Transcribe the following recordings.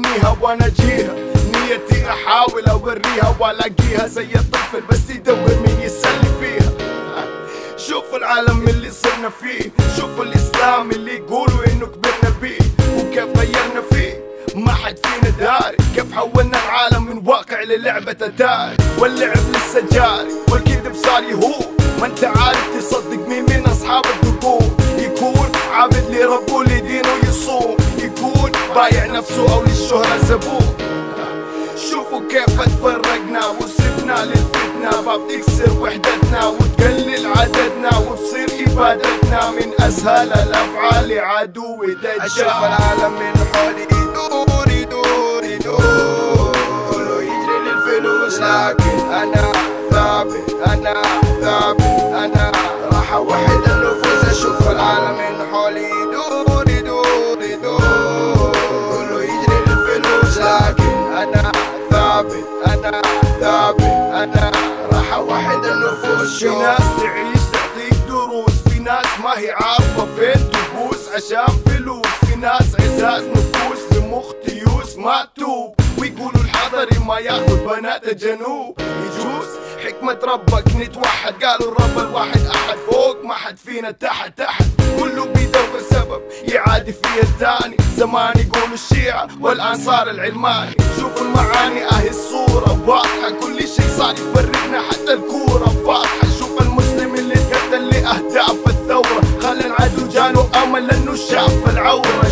ابنيها وانا اجيها، نيتي احاول اوريها والاقيها زي الطفل بس يدور مين يسلي فيها. شوفوا العالم اللي صرنا فيه، شوفوا الاسلام اللي يقولوا انه كبرنا بيه، وكيف غيرنا فيه ما حد فينا داري، كيف حولنا العالم من واقع للعبة اتاري، واللعب لسه جاري والكذب صار يهون. ما انت عارف تصدق مين من اصحاب الدقون، يكون عابد لربه لدينه يصوم، يكون بايع نفسه او للشهرة زبون. شوفوا كيف تفرقنا وصرنا للفتنة، باب تكسر وحدتنا وتقلل عددنا وتصير إبادتنا من أسهل الأفعال لعدو دجال. أشوف العالم من حولي يدور يدور يدور، كله يجري للفلوس لكن أنا ثابت أنا ثابت، أنا راح أوحد النفوس. أشوف العالم من حولي يدور يدور يدور، كله يجري للفلوس لكن أنا ثابت أنا ثابت، أنا راح أوحد النفوس. في ناس تعيش تعطيك دروس، في ناس ما هي عارفة فين تبوس عشان فلوس، في ناس عزاز نفوس بمخ تيوس ما تتوب، ويقولوا الحضري ما ياخذ بنات الجنوب. يجوز حكمة ربك نتوحد، قالوا الرب الواحد أحد، فوق ما حد فينا تحت تحت، كله بيدور سبب يعادي فيه الثاني. زمان يقولوا الشيعة والآن صار العلماني. شوفوا المعاني اهي الصورة واضحة، كل شي صار يفرقنا حتى الكورة فاضحة. شوف المسلم اللي تقتل لأهداف الثورة، خلى العدو جاله أمل لأنه شاف العورة.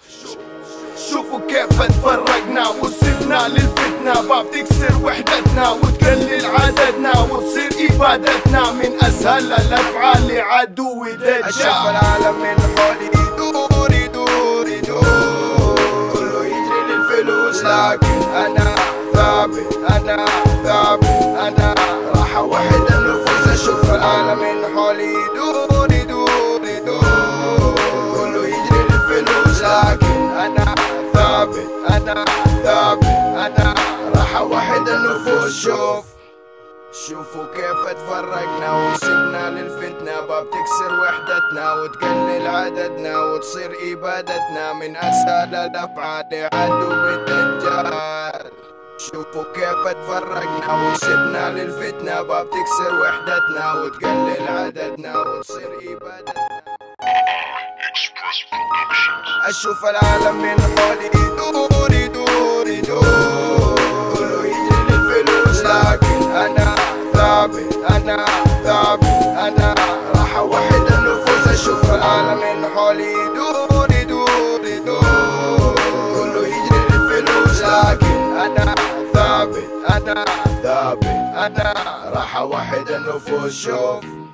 شوفوا كيف تفرقنا وصرنا للفتنة، باب تكسر وحدتنا وتقلل عددنا وتصير إبادتنا من أسهل الأفعال لعدو دجال. أشوف العالم من حولي يدور يدور يدور، كله يجري للفلوس لكن أنا ثابت أنا ثابت، أنا راح أوحد النفوس. أشوف العالم من حولي يدور يدور يدور، كله يجري للفلوس لكن أنا ثابت أنا ثابت، أنا راح أوحد النفوس. شوفوا كيف تفرقنا وصرنا للفتنة، باب تكسر وحدتنا وتقلل عددنا وتصير إبادتنا من أسهل الأفعال لعدو بالدجال. شوفوا كيف تفرقنا وصرنا للفتنة، باب تكسر وحدتنا وتقلل عددنا وتصير إبادتنا. أشوف العالم من حولي يدور يدور يدور، كله يجري للفلوس لكن أنا ثابت أنا ثابت، أنا راح أوحد النفوس. أشوف العالم من حولي يدور يدور يدور، كله يجري للفلوس لكن أنا ثابت أنا ثابت، أنا راح أوحد النفوس.